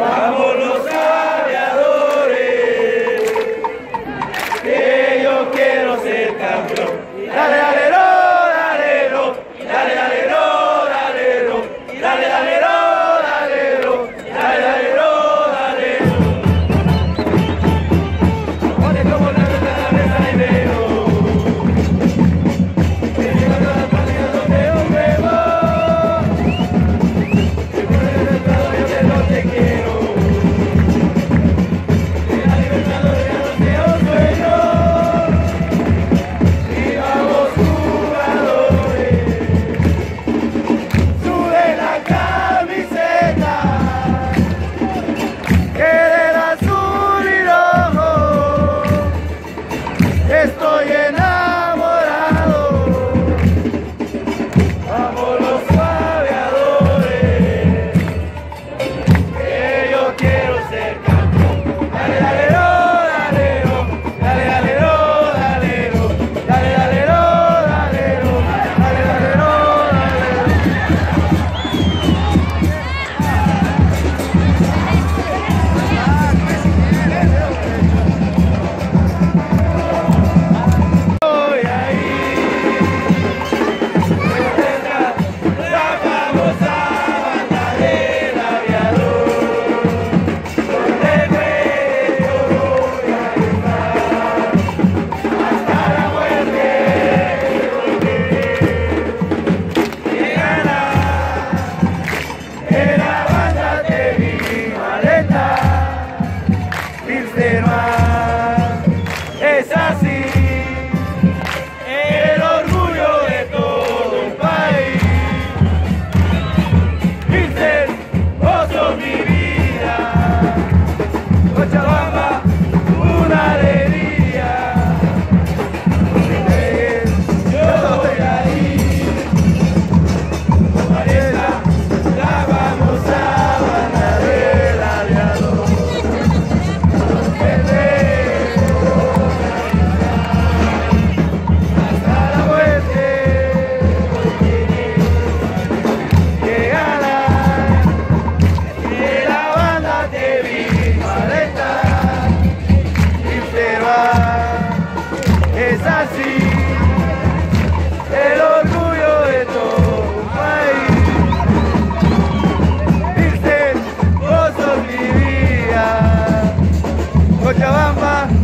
Vamos los aviadores, que yo quiero ser campeón. Dale, dale, no, dale, no, dale, dale, no, dale, no, dale, dale, no, dale, no, dale, dale, no, dale, no. Ponte como la ruta de la dinero. Que llega todas las páginas donde yo vivo. Que por el estado yo que no te quiero. Que la libertad ya no sea un sueño. Y vamos jugadores, sube la camiseta, que del azul y rojo estoy enamorado. Vamos los aviadores, que yo quiero ser campeón. Dale, dale, no, dale, no, dale, dale, no, dale, no, dale, dale, no, dale, no, dale, dale, no, voy ahí, cerca la famosa banda del aviador, donde creo voy a estar hasta la muerte, que gana en la banda de mi maleta, Wilstermann, es así, el orgullo de todo un país. Wilster, vos sos mi vida, Cochabamba, una alegría. Donde estés, yo voy ahí. Mariela, la vamos a banda del aviador. Donde estés, hasta la muerte, que gana de la banda de mi maleta. Wilstermann, es así, el orgullo de todo un país. Wilster, vos sos mi vida, Cochabamba.